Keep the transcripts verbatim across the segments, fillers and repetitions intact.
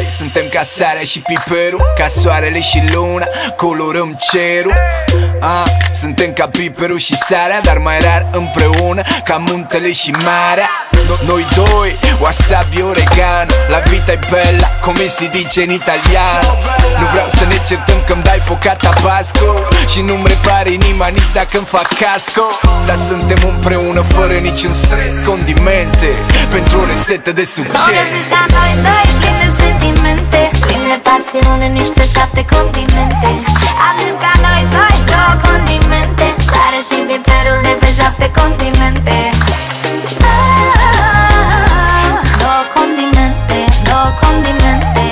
doi suntem ca sarea și piperul, ca soarele și luna, colorăm cerul. ah, Suntem ca piperul și sarea, dar mai rar împreună, ca muntele și marea. Noi doi, wasabi oregano, la vita e bella, come si dice in italiano. Nu vreau să ne certăm că-mi dai focat tabasco și nu-mi repari inima nici dacă-mi fac casco. Dar suntem împreună fără niciun stres, condimente pentru o rețetă de succes. O găsești ca noi doi, plin de sentimente, plin de pasiune, nici pe șapte continente. Am zis ca noi doi, două condimente, sare și piperul de pe șapte continente. Două condimente, două condimente,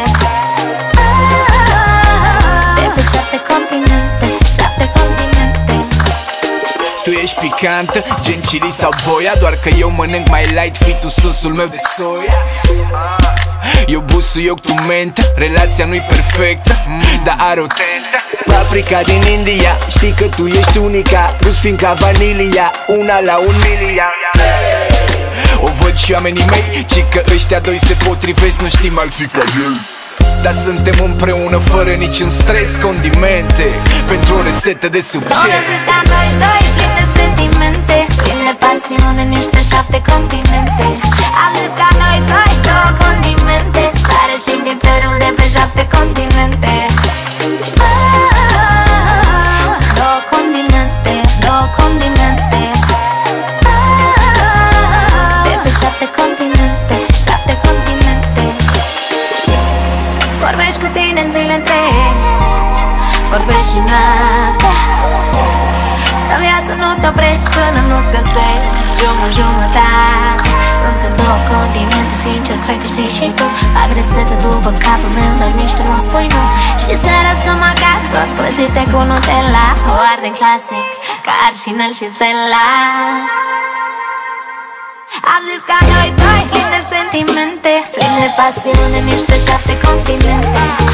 de pe șapte continente, șapte continente. Tu ești picantă, gen chili sau boia, doar că eu mănânc mai light, fii tu sosul meu de soia. Eu busul, eu tu menta, relația nu-i perfectă, dar are o tentă. Paprika din India, știi că tu ești unica, nu-ți fiind ca vanilia, una la un miliard. O văd și oamenii mei, ci că ăștia doi se potrivesc, nu știm alții ca el. Dar suntem împreună fără niciun stres, condimente pentru o rețetă de succes. O găsești ca noi doi, plin de sentimente, plin de pasiune, nici pe șapte continente. Am zis ca noi doi, două condimente, sare și piperul de pe șapte continente. Două condimente, două condimente, de pe șapte continente, șapte continente. Vorbești cu tine în zile întregi, vorbești și noaptea. În viață nu te oprești până nu-ți găsești jumătate jumătate. Suntem două continente, sincer, cred că știi și tu. Fac rețete după capul meu, dar nici tu nu spui nu. Și seara sunt acasă, plătite cu Nutella, o arde clasic, ca Arșinel și Stella. Am zis ca noi doi, plin de sentimente, plin de pasiune, nici pe șapte continente.